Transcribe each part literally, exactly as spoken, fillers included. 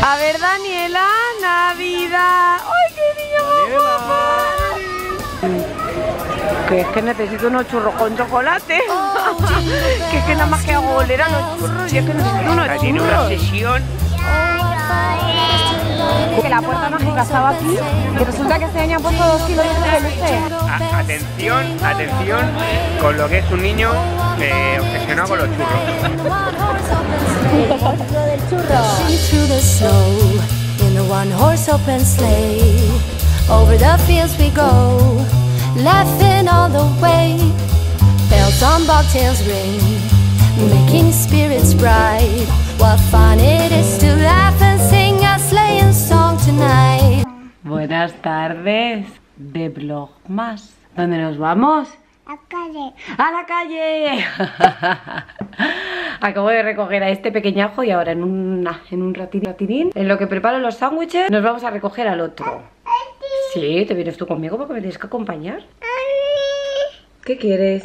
A ver, Daniela, Navidad. ¡Ay, qué niño más guapo! Que es que necesito unos churros con chocolate. Que es que nada más que hago oler a los churros y es que necesito unos churros. Tiene una sesión. Que la puerta mágica estaba aquí y resulta que este año ha puesto dos kilómetros de luces. A- atención, atención con lo que es un niño eh, obsesionado con los churros. del churro. Through the snow in a one horse open sleigh. Over the fields we go, laughing all the way. Bells on bobtails ring, making spirits bright. What fun it is to laugh and sing a sleighing song tonight. Buenas tardes de Vlogmas. ¿Dónde nos vamos? A calle. ¡A la calle! Acabo de recoger a este pequeñajo y ahora en, una, en un ratín, ratinín, en lo que preparo los sándwiches, nos vamos a recoger al otro. Sí, ¿te vienes tú conmigo porque me tienes que acompañar? ¿Qué quieres?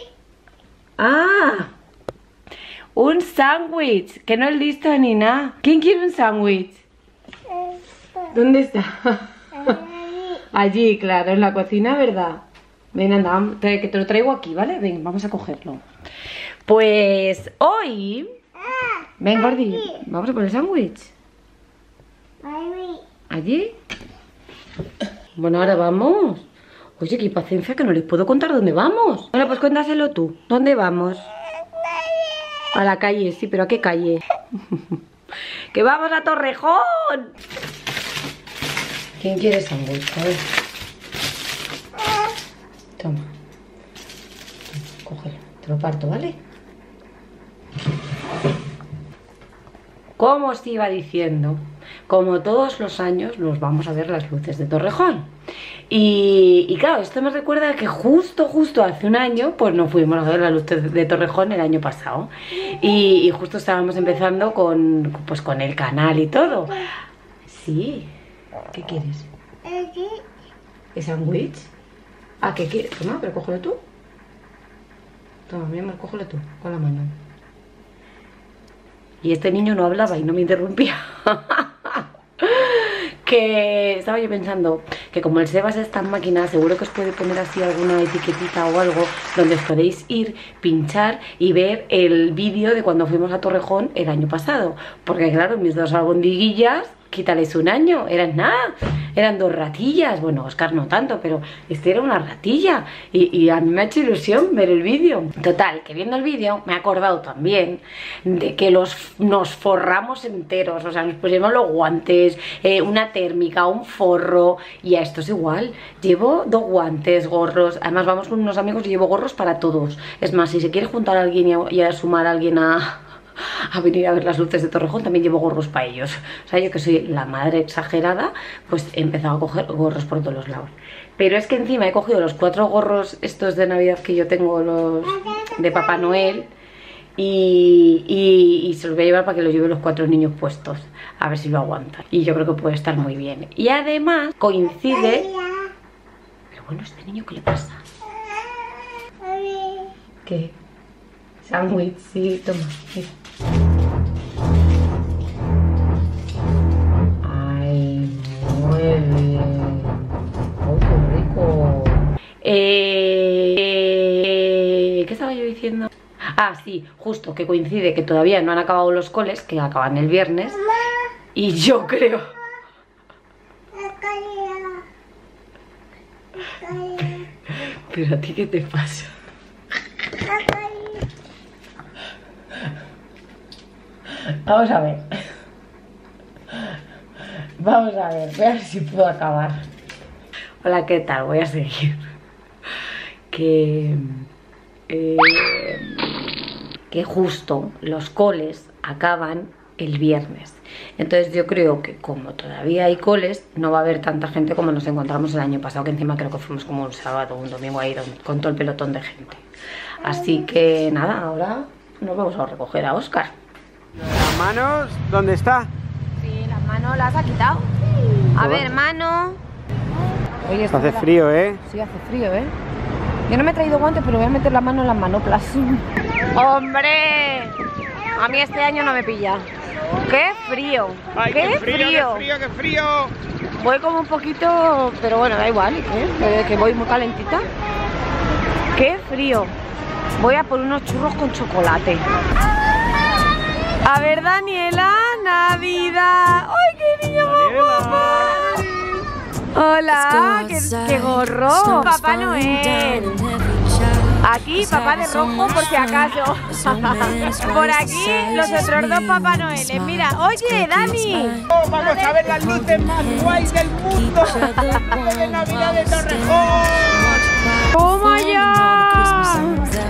¡Ah! Un sándwich, que no es listo ni nada. ¿Quién quiere un sándwich? ¿Dónde está? Allí, claro, en la cocina, ¿verdad? Ven, anda, te, que te lo traigo aquí, ¿vale? Ven, vamos a cogerlo. Pues hoy... Ven, Gordi, vamos a poner el sándwich. ¿Allí? Bueno, ahora vamos. Oye, qué paciencia que no les puedo contar dónde vamos. Bueno, pues cuéntaselo tú. ¿Dónde vamos? A la calle, sí, pero ¿a qué calle? ¡Que vamos a Torrejón! ¿Quién quiere sándwich? A ver. Toma. Cógelo, te lo parto, ¿vale? Como os iba diciendo, como todos los años nos vamos a ver las luces de Torrejón. Y, y claro, esto me recuerda que justo, justo hace un año, pues nos fuimos a ver las luces de Torrejón el año pasado. Y, y justo estábamos empezando con, pues, con el canal y todo. Sí. ¿Qué quieres? ¿Es sándwich? Ah, ¿qué quieres? Toma, pero cógelo tú. Toma, mi amor, cógelo tú, con la mano. Y este niño no hablaba y no me interrumpía. Que estaba yo pensando que como el Sebas está en máquina, seguro que os puede poner así alguna etiquetita o algo donde os podéis ir, pinchar y ver el vídeo de cuando fuimos a Torrejón el año pasado. Porque claro, mis dos albondiguillas, quítales un año, eran nada, eran dos ratillas. Bueno, Oscar no tanto, pero este era una ratilla y, y a mí me ha hecho ilusión ver el vídeo. Total, que viendo el vídeo me he acordado también de que los, nos forramos enteros, o sea, nos pusimos los guantes, eh, una térmica, un forro, y a esto es igual. Llevo dos guantes, gorros, además vamos con unos amigos y llevo gorros para todos. Es más, si se quiere juntar a alguien y a, y a sumar a alguien a... a venir a ver las luces de Torrejón, también llevo gorros para ellos. O sea, yo que soy la madre exagerada, pues he empezado a coger gorros por todos los lados. Pero es que encima he cogido los cuatro gorros estos de Navidad que yo tengo, los de Papá Noel, y, y, y se los voy a llevar para que los lleven los cuatro niños puestos, a ver si lo aguantan. Y yo creo que puede estar muy bien. Y además coincide... Pero bueno, ¿este niño qué le pasa? ¿Qué? Sándwich, sí, toma, mira. Ay, muy bien. Oh, qué rico. Eh, ¿Qué estaba yo diciendo? Ah, sí, justo, que coincide que todavía no han acabado los coles, que acaban el viernes. Y yo creo... Pero a ti, ¿qué te pasa? Vamos a ver. Vamos a ver, voy a ver si puedo acabar. Hola, ¿qué tal? Voy a seguir. Que... Eh, que justo los coles acaban el viernes. Entonces yo creo que como todavía hay coles, no va a haber tanta gente como nos encontramos el año pasado, que encima creo que fuimos como un sábado o un domingo ahí con todo el pelotón de gente. Así que nada, ahora nos vamos a recoger a Oscar. ¿Las manos? ¿Dónde está? Sí, las manos las ha quitado. A ver, mano. Oye, Hace mira. frío, ¿eh? Sí, hace frío, ¿eh? Yo no me he traído guantes, pero voy a meter la mano en las manoplas. ¡Hombre! A mí este año no me pilla. ¡Qué frío! Ay, ¡Qué, qué frío, frío! qué frío, qué frío! Voy como un poquito, pero bueno, da igual, ¿eh? Que voy muy calentita. ¡Qué frío! Voy a por unos churros con chocolate. A ver, Daniela, Navidad. ¡Ay, qué niño más guapa! Hola, qué, qué gorro. Papá Noel. Aquí, papá de rojo, por si acaso. Por aquí, los otros dos Papá Noel. Mira, oye, Dani. Oh, vamos a ver las luces más guays del mundo. De Navidad de Torrejón. ¡Toma ya!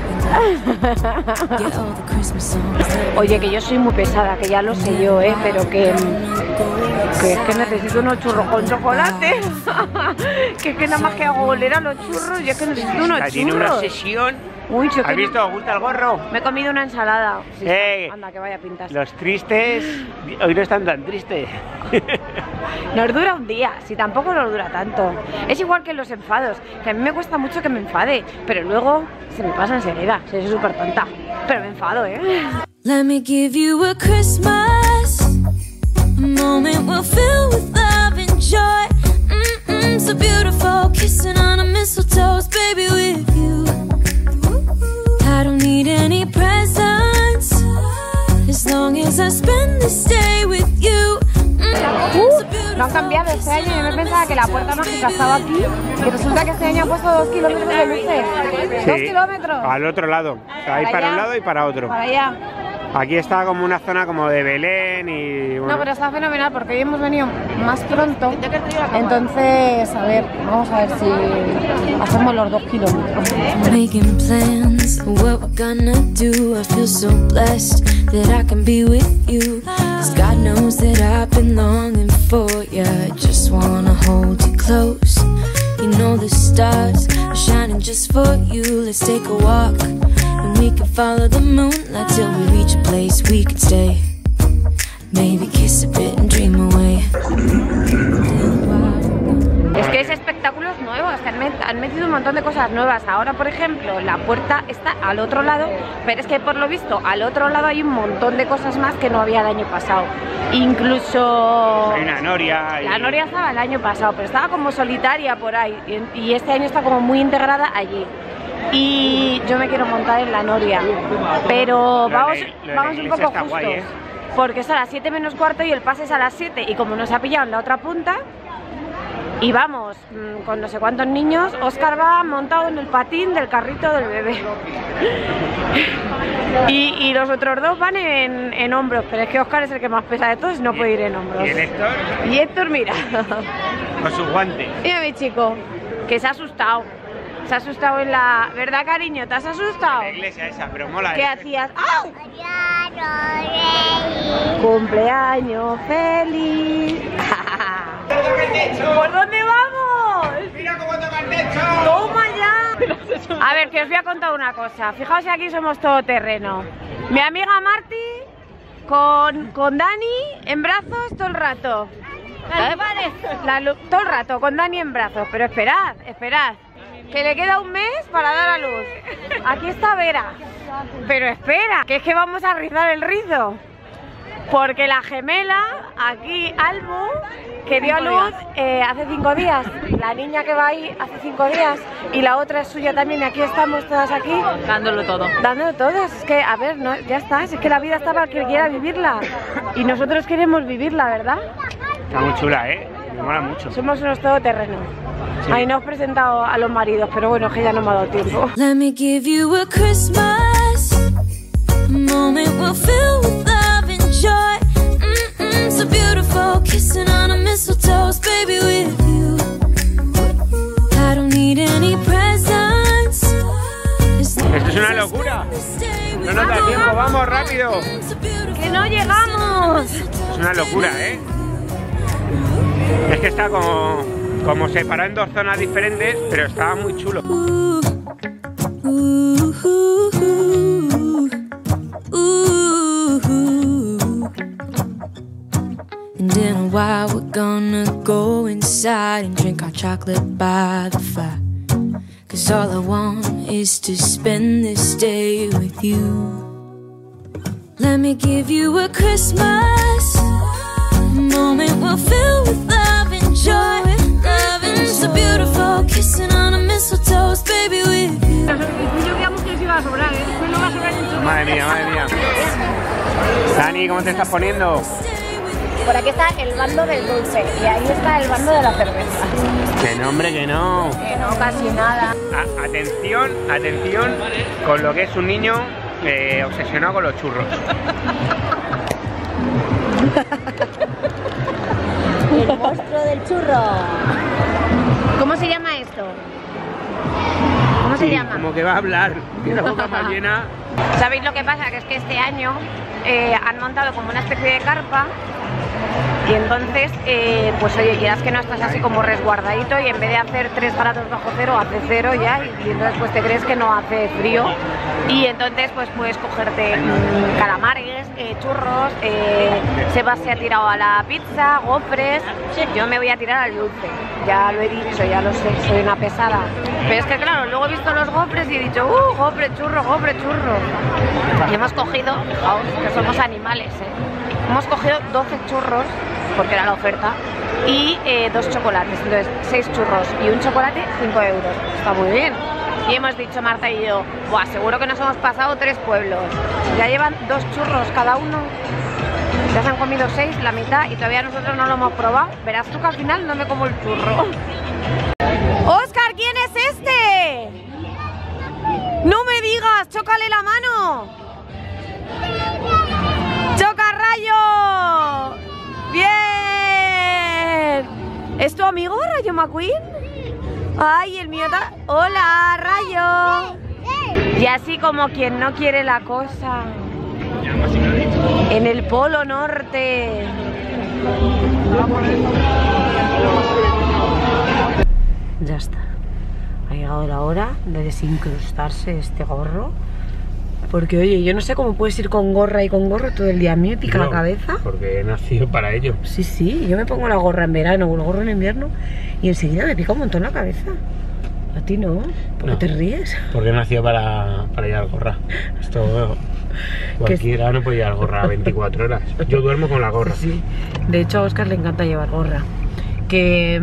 Oye, que yo soy muy pesada, que ya lo sé yo, ¿eh? Pero que, que es que necesito unos churros con chocolate. Que es que nada más que hago oler a los churros y es que necesito unos churros. Tiene una obsesión. Uy, ¿Has visto? ¿Os gusta el gorro? Me he comido una ensalada. Sí, Eh, anda, que vaya pintas. Los tristes hoy no están tan tristes. Nos dura un día, si tampoco nos dura tanto. Es igual que los enfados, que a mí me cuesta mucho que me enfade, pero luego se me pasa enseguida. Soy súper tonta, pero me enfado, ¿eh? Let me give you a Christmas, a moment we'll fill with love and joy. Mm-mm, so beautiful, kissing on a mistletoe, baby, with you. I don't need any presents, as long as I spend this day with you. Uh, lo han cambiado este año. Yo me pensaba que la puerta mágica estaba aquí y resulta que este año ha puesto dos kilómetros de luces. Sí, Dos kilómetros. al otro lado. Ahí para, para un lado y para otro. Para allá. Aquí está como una zona como de Belén y... Bueno. No, pero está fenomenal porque hoy hemos venido más pronto. Entonces, a ver, vamos a ver si hacemos los dos kilómetros. Making plans, what we're gonna do. I feel so blessed that I can be with you. 'Cause God knows that I've been longing for you. I just wanna hold you close. You know the stars are shining just for you. Let's take a walk. And we can follow the moonlight till we reach a place we can stay. Maybe kiss a bit and dream away. Es que ese espectáculo es nuevo, es que han, met han metido un montón de cosas nuevas. Ahora, por ejemplo, la puerta está al otro lado, pero es que por lo visto al otro lado hay un montón de cosas más que no había el año pasado. Incluso... Hay una noria. Y... La noria estaba el año pasado, pero estaba como solitaria por ahí. Y, y este año está como muy integrada allí. Y yo me quiero montar en la noria, pero lo vamos, de, vamos un poco justos, guay, ¿eh? Porque es a las siete menos cuarto y el pase es a las siete y como nos ha pillado en la otra punta y vamos mmm, con no sé cuántos niños, Óscar va montado en el patín del carrito del bebé y, y los otros dos van en, en hombros, pero es que Óscar es el que más pesa de todos y no puede ir en hombros. ¿Y el Héctor? Y Héctor, mira, con sus guantes. mira mi chico, que se ha asustado. Se ha asustado en la... ¿Verdad, cariño? ¿Te has asustado? En la iglesia esa, pero mola. ¿Qué ¿eh? hacías? ¡Au! ¡Cumpleaños feliz! ¿Por dónde vamos? ¡Mira cómo toca el techo! ¡Toma ya! A ver, que os voy a contar una cosa. Fijaos que aquí somos todo terreno. Mi amiga Marti con, con Dani en brazos todo el rato. La, todo el rato con Dani en brazos. Pero esperad, esperad. Que le queda un mes para dar a luz. Aquí está Vera. Pero espera, que es que vamos a rizar el rizo. Porque la gemela, aquí Albu, que dio a luz eh, hace cinco días. La niña que va ahí hace cinco días. Y la otra es suya también. Y aquí estamos todas aquí. Dándolo todo. Dándolo todo. Es que, a ver, no, ya está. Es que la vida está para el que quiera vivirla. Y nosotros queremos vivirla, ¿verdad? Está muy chula, ¿eh? Me mola mucho. Somos unos todoterrenos. Sí. Ahí nos hemos presentado a los maridos, pero bueno, que ya no me ha dado tiempo. Let me give you a Christmas, a moment we'll fill with love and joy. Mm-mm, so beautiful, kissing on a mistletoe, baby, with you. I don't need any presents. Esto es una locura. No nos da tiempo, vamos rápido. ¡Que no llegamos! Es una locura, ¿eh? Es que está como, como separado en dos zonas diferentes, pero estaba muy chulo. Ooh, ooh, ooh, ooh, ooh. And in a while we're gonna go inside and drink our chocolate by the fire. 'Cause all I want is to spend this day with you. Let me give you a Christmas moment we'll fill with love and joy. Loving so beautiful, kissing on a mistletoe, baby with you. Yo digamos que les iba a sobrar, ¿eh? No va a sobrar mucho. Madre mía, madre mía. Dani, ¿cómo te estás poniendo? Por aquí está el bando del dulce y ahí está el bando de la cerveza. Que no, hombre, que no. Que no, casi nada. A- atención, atención con lo que es un niño eh, obsesionado con los churros. El monstruo del churro. ¿Cómo se llama esto? ¿Cómo se Sí, llama? como que va a hablar, tiene la boca más llena. ¿Sabéis lo que pasa? Que es que este año eh, han montado como una especie de carpa y entonces, eh, pues oye, quieras que no estás así como resguardadito y en vez de hacer tres grados bajo cero, hace cero ya y, y entonces pues te crees que no hace frío y entonces pues puedes cogerte mmm, calamares, eh, churros, eh, Sebas se ha tirado a la pizza, gofres, yo me voy a tirar al dulce, ya lo he dicho, ya lo sé, soy una pesada, pero es que claro, luego he visto los gofres y he dicho, uh, gofre, churro, gofre, churro y hemos cogido, fijaos, que somos animales, eh, hemos cogido doce churros porque era la oferta y eh, dos chocolates, entonces seis churros y un chocolate, cinco euros, está muy bien. Y hemos dicho Marta y yo, buah, seguro que nos hemos pasado tres pueblos, ya llevan dos churros cada uno, ya se han comido seis, la mitad y todavía nosotros no lo hemos probado, verás tú que al final no me como el churro. Óscar, ¿quién es este? No me digas, chócale la mano. ¡Choca, Rayo! ¡Bien! ¿Es tu amigo, Rayo McQueen? ¡Ay, el mío está... ¡Hola, Rayo! Y así como quien no quiere la cosa. En el Polo Norte. Ya está. Ha llegado la hora de desincrustarse este gorro. Porque oye, yo no sé cómo puedes ir con gorra y con gorro todo el día. A mí me pica No, la cabeza. Porque he nacido para ello. Sí, sí, yo me pongo la gorra en verano o el gorro en invierno y enseguida me pica un montón la cabeza. A ti no, ¿por qué No. te ríes? Porque he nacido para, para llevar gorra. Esto bueno, cualquiera no puede llevar gorra veinticuatro horas. Yo duermo con la gorra. Sí, de hecho a Óscar le encanta llevar gorra. Que,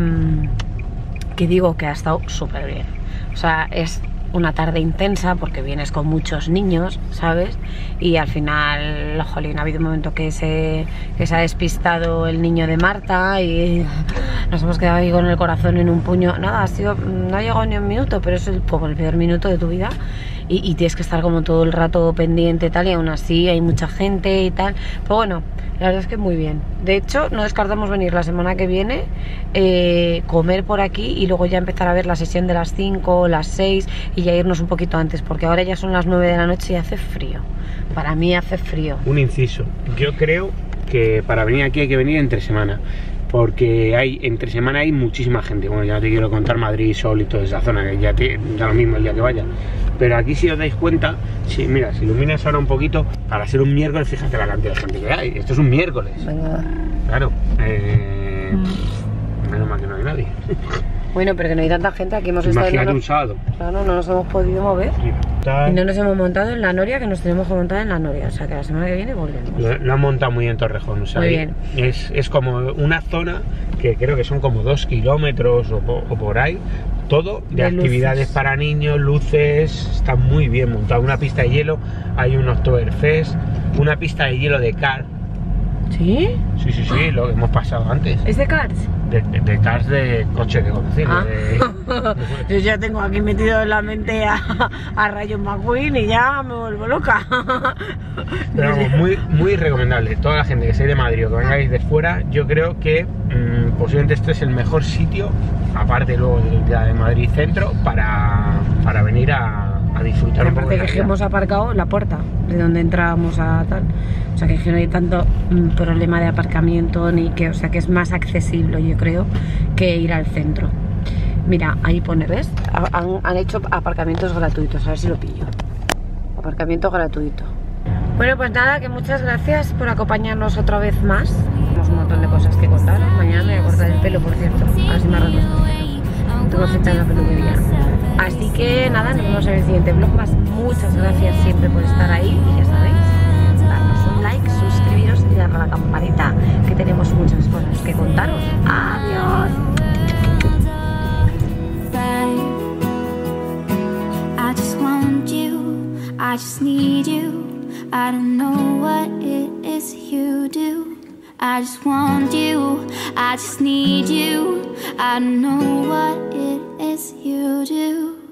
que digo que ha estado súper bien. O sea, es una tarde intensa porque vienes con muchos niños, ¿sabes? Y al final, jolín, ha habido un momento que se, que se ha despistado el niño de Marta y nos hemos quedado ahí con el corazón en un puño. Nada, ha sido, no ha llegado ni un minuto, pero es el, como el peor minuto de tu vida. Y, y tienes que estar como todo el rato pendiente y tal, y aún así hay mucha gente y tal. Pero bueno, la verdad es que muy bien. De hecho, no descartamos venir la semana que viene, eh, comer por aquí y luego ya empezar a ver la sesión de las cinco, las seis y ya irnos un poquito antes, porque ahora ya son las nueve de la noche y hace frío. Para mí hace frío. Un inciso. Yo creo que para venir aquí hay que venir entre semana. Porque hay, entre semana hay muchísima gente. Bueno, ya no te quiero contar Madrid, Sol y toda esa zona, que ya te da lo mismo el día que vaya. Pero aquí, si os dais cuenta, si, mira, si iluminas ahora un poquito, para ser un miércoles, fíjate la cantidad de gente que hay. Esto es un miércoles. Venga. Claro. Eh, Mm. Menos mal que no hay nadie. Bueno, pero que no hay tanta gente, aquí hemos estado en Imagínate la un no... sábado. Claro, no nos hemos podido mover. Y no nos hemos montado en la Noria, que nos tenemos que montar en la Noria. O sea que la semana que viene volvemos. Lo, lo han montado muy en Torrejón, o sea, Muy ahí bien. Es, es como una zona que creo que son como dos kilómetros o, po- o por ahí, todo de, De actividades luces. para niños, luces, está muy bien montado. Una pista de hielo, hay un Oktoberfest, una pista de hielo de kart, ¿Sí? sí, sí, sí, lo que hemos pasado antes, ¿Es de Cars? de, de, de karts de coche que conocí, Ah. de- Yo ya tengo aquí metido en la mente a, a Rayo McQueen y ya me vuelvo loca. Pero vamos, muy, muy recomendable. Toda la gente que sea de Madrid o que vengáis de fuera, yo creo que mmm, posiblemente este es el mejor sitio, aparte luego de, de, de Madrid Centro, para, para venir a, a disfrutar un poco Aparte de la que vida. hemos aparcado la puerta de donde entrábamos a tal. O sea que no hay tanto mm, problema de aparcamiento ni que, o sea que es más accesible, yo creo, que ir al centro. Mira, ahí pone, ¿ves? Ha- Han, han hecho aparcamientos gratuitos, a ver si lo pillo. Aparcamiento gratuito. Bueno, pues nada, que muchas gracias por acompañarnos otra vez más. Tenemos un montón de cosas que contaros. Mañana me voy a cortar el pelo, por cierto. A ver si me arreglo. Tengo fecha en la peluquería. Así que nada, nos vemos en el siguiente vlog más. Muchas gracias siempre por estar ahí y ya sabéis, darnos un darle a la campanita, que tenemos muchas cosas que contaros. Adiós. I just want you, I just need you. I don't know what it is you do. I just want you, I just need you. I don't know what it is you do.